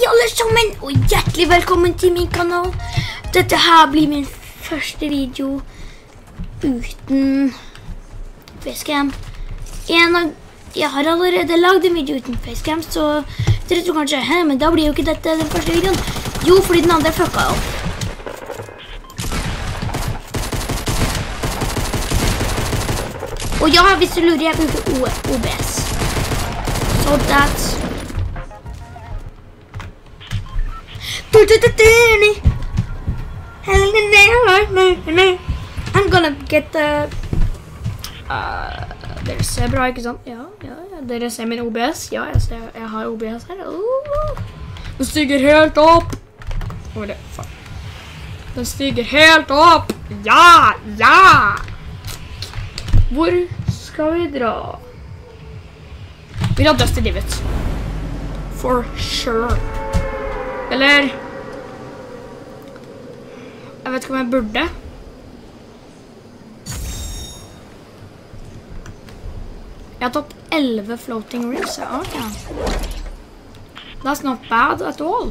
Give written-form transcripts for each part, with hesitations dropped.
alle sammen, og hjertelig velkommen til min kanal. Dette her blir min første video uten facecam. Jeg har allerede laget en video uten facecam, så dere tror kanskje, men da blir jo ikke dette den første videoen. Jo, fordi den andre fucka opp. Og ja, hvis du lurer, jeg bruker OBS. So that's... I'm gonna get the... Dere ser bra, ikke sant? Ja. Dere ser min OBS. Ja, jeg har OBS her. Den stiger helt opp. Den stiger helt opp. Ja! Hvor skal vi dra? Vi drar Dusty Divot. For sure. Eller... Jeg vet ikke om jeg burde. Jeg har tatt 11 floating rigs. Okay. That's not bad at all.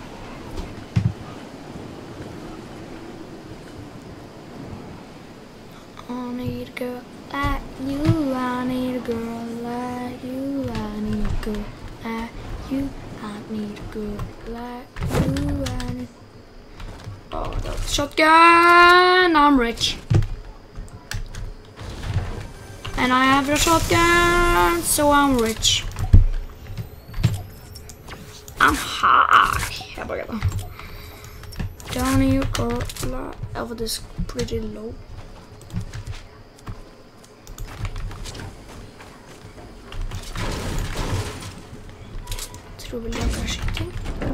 I need a girl like you. I need a girl like you. I need a girl like you. I need a girl like you. I need... Oh, that's shotgun. I'm rich. And I have a shotgun, so I'm rich. I'm high. Jeg bare gøy. Down you go. Over this pretty low. Tror vel jeg kan skyte.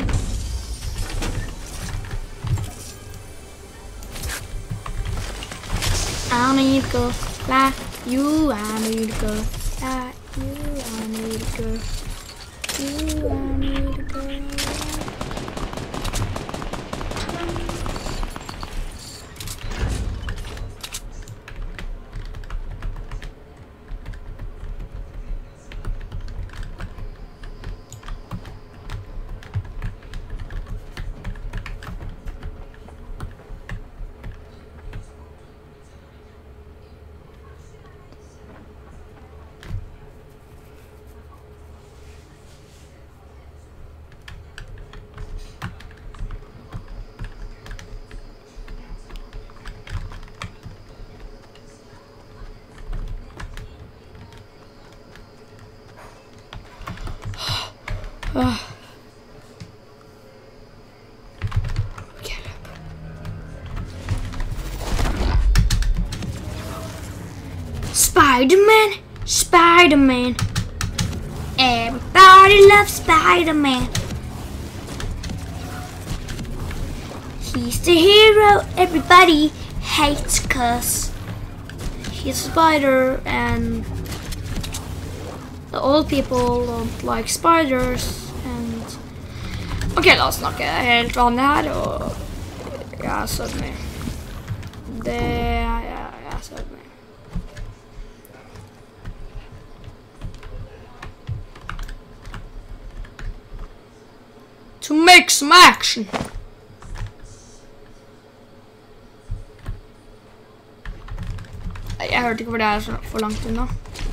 I need to go like you. I need to go like you. I need to go. I need to go. Spider-Man. Everybody loves Spider-Man. He's the hero everybody hates cause he's a spider and the old people don't like spiders and... Ok, la oss snakke helt vanlig her og... Ja, suddenly. Ja, suddenly. To make some action. Jeg hørte ikke hvor det er for langt unna.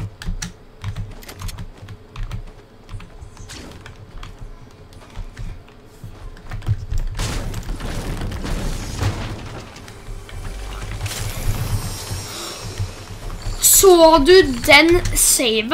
Så du den saven?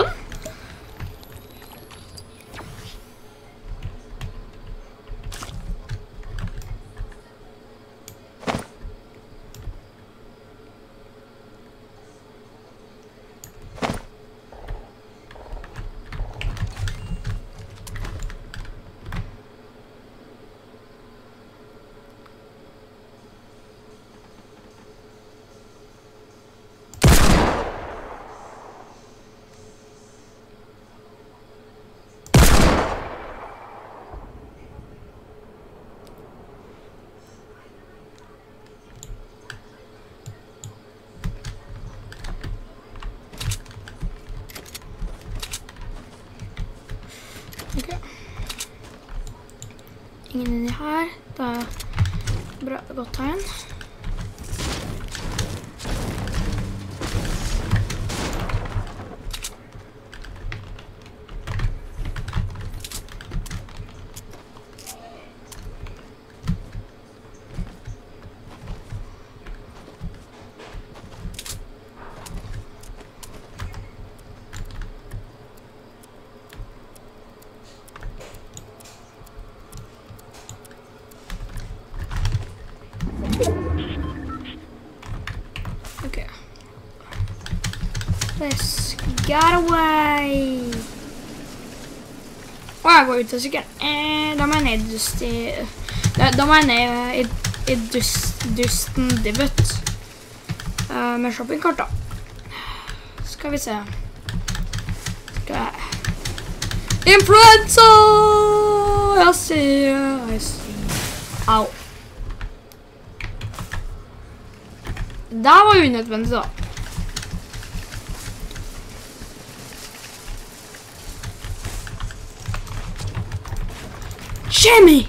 ingen inni her. Det er bra, godt tegn. Okay. Let's get away. Og jeg går ut og sikkert. Da må jeg ned just i... Da må jeg ned i dusten divot. Med shoppingkart da. Skal vi se. Influenza! Jeg ser. Au. Det var unødvendig da. Jimmy!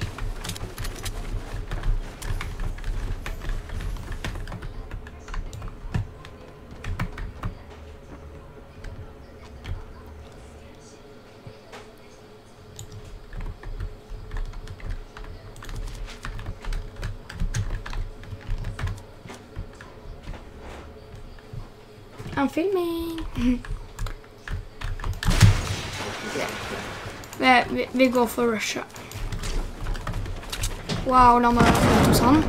I'm filming. Vi går for Russia. Wow, la meg ut hos han.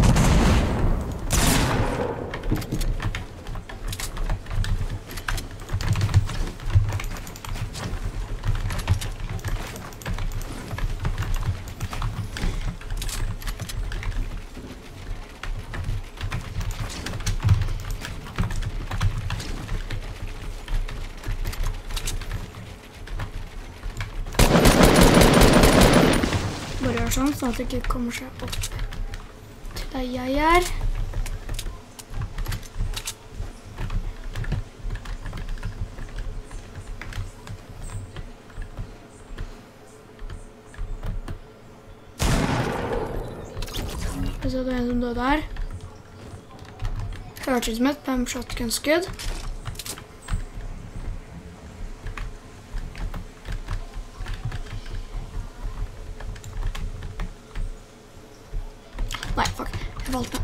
Sånn at det ikke kommer seg opp til der jeg er. Så det er en som døde der. Hørtes som et pump shotgun-skudd. Nei, fuck. Jeg valgte.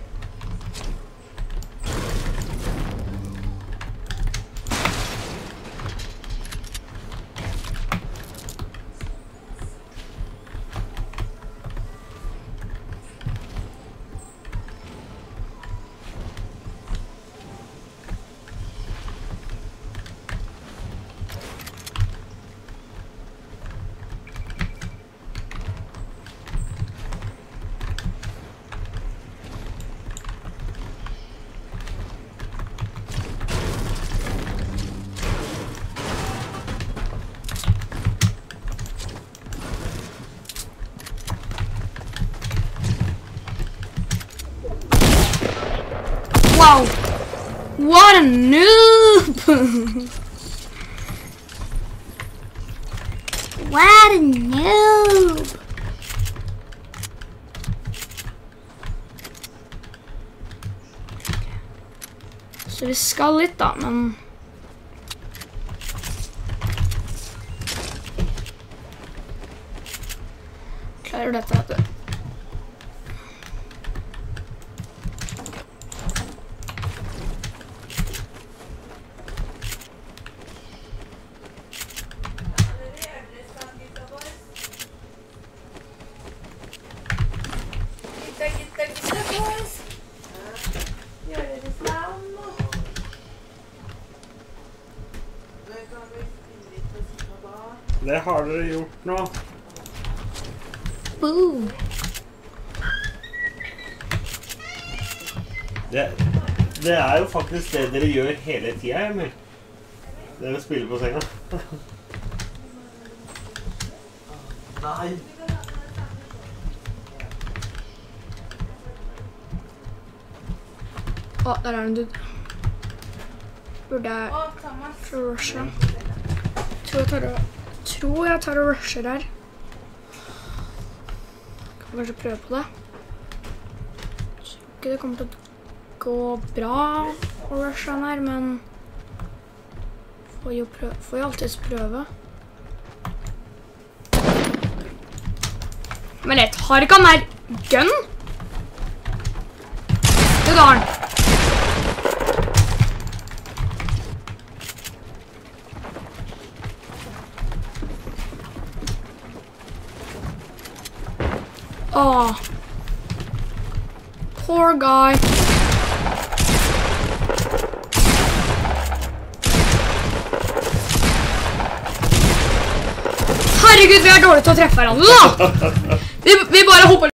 Wow! What a noob! What a noob! Så vi skal litt da, men... Klarer dette, vet du. Det har dere gjort nå. Boom. Det er jo faktisk det dere gjør hele tiden, Emil. Dere spiller på senga. Nei. Å, der er en dude. Burde jeg rushe? Tror jeg tar og rusher der. får kanskje prøve på det. Jeg tror ikke det kommer til å gå bra å rushe den her, men får jo alltid prøve. Men jeg tar ikke han her gun. Det tar han. Åh. Poor guy. Herregud, vi er dårlige til å treffe hverandre da. Vi bare hopper